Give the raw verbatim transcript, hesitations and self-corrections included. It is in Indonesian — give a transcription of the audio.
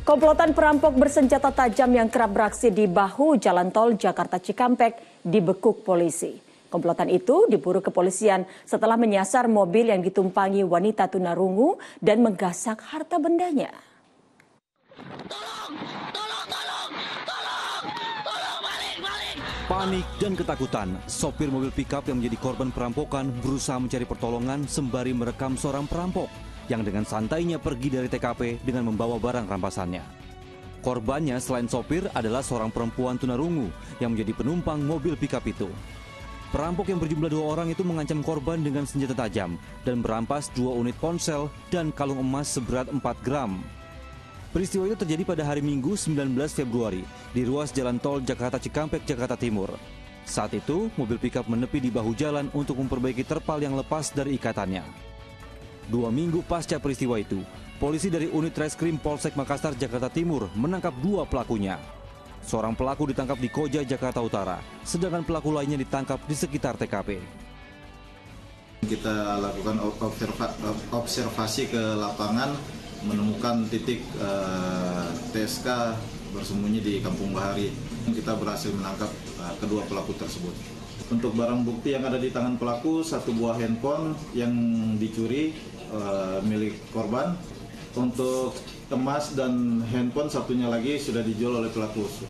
Komplotan perampok bersenjata tajam yang kerap beraksi di bahu jalan tol Jakarta Cikampek dibekuk polisi. Komplotan itu diburu kepolisian setelah menyasar mobil yang ditumpangi wanita tunarungu dan menggasak harta bendanya. Tolong, tolong, tolong, tolong, tolong, balik, balik. Panik dan ketakutan, sopir mobil pickup yang menjadi korban perampokan berusaha mencari pertolongan sembari merekam seorang perampok yang dengan santainya pergi dari T K P dengan membawa barang rampasannya. Korbannya selain sopir adalah seorang perempuan tunarungu yang menjadi penumpang mobil pickup itu. Perampok yang berjumlah dua orang itu mengancam korban dengan senjata tajam dan merampas dua unit ponsel dan kalung emas seberat empat gram. Peristiwa itu terjadi pada hari Minggu sembilan belas Februari di ruas jalan tol Jakarta Cikampek, Jakarta Timur. Saat itu, mobil pickup menepi di bahu jalan untuk memperbaiki terpal yang lepas dari ikatannya. Dua minggu pasca peristiwa itu, polisi dari unit Reskrim Polsek Makassar, Jakarta Timur menangkap dua pelakunya. Seorang pelaku ditangkap di Koja, Jakarta Utara, sedangkan pelaku lainnya ditangkap di sekitar T K P. Kita lakukan observa observasi ke lapangan, menemukan titik uh, T S K bersembunyi di Kampung Bahari. Kita berhasil menangkap uh, kedua pelaku tersebut. Untuk barang bukti yang ada di tangan pelaku, satu buah handphone yang dicuri uh, milik korban. Untuk emas dan handphone satunya lagi sudah dijual oleh pelaku.